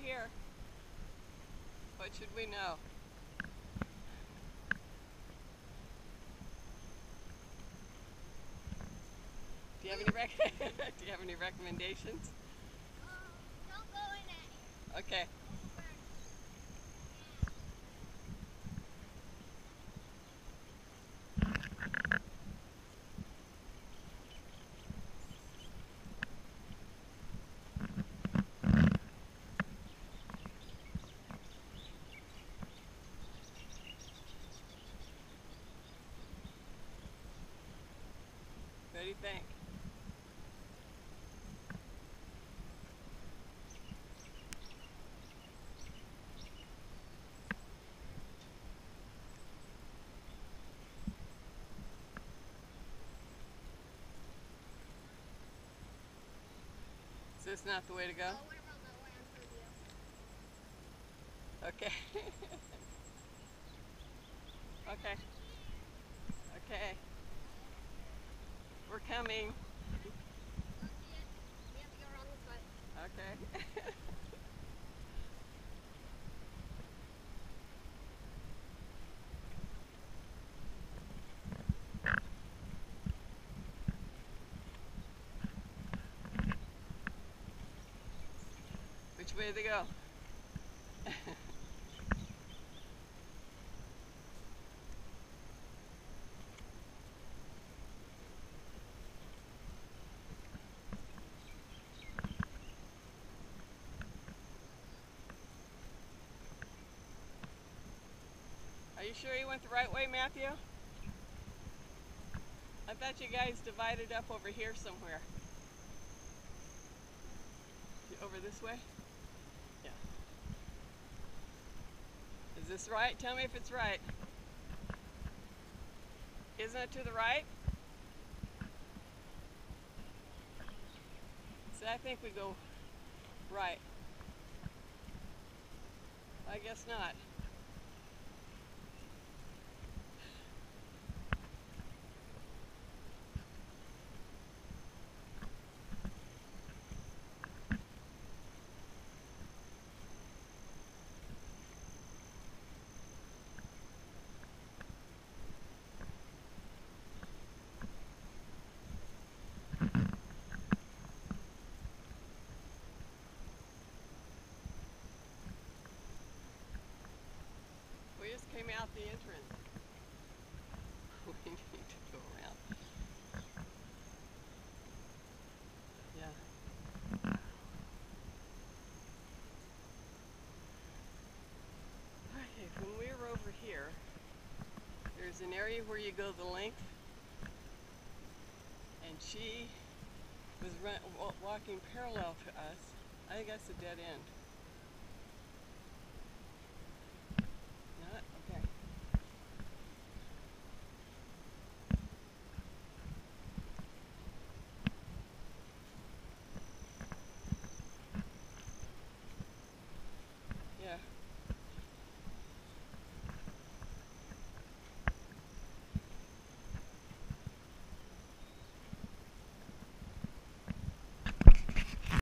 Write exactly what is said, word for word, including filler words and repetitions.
here. What should we know? Do you have any rec Do you have any recommendations? Um, don't go in that here. Okay. What do you think? Is this not the way to go? Oh, what about the land review? Okay. Okay. Okay. We're coming. Don't see it. Yep, you're on the side. Okay. Which way they go? Are you sure you went the right way, Matthew? I thought you guys divided up over here somewhere. Over this way? Yeah. Is this right? Tell me if it's right. Isn't it to the right? See, I think we go right. I guess not. We just came out the entrance. We need to go around. Yeah. Okay, when we were over here, there's an area where you go the length, and she was run, walking parallel to us. I think that's a dead end.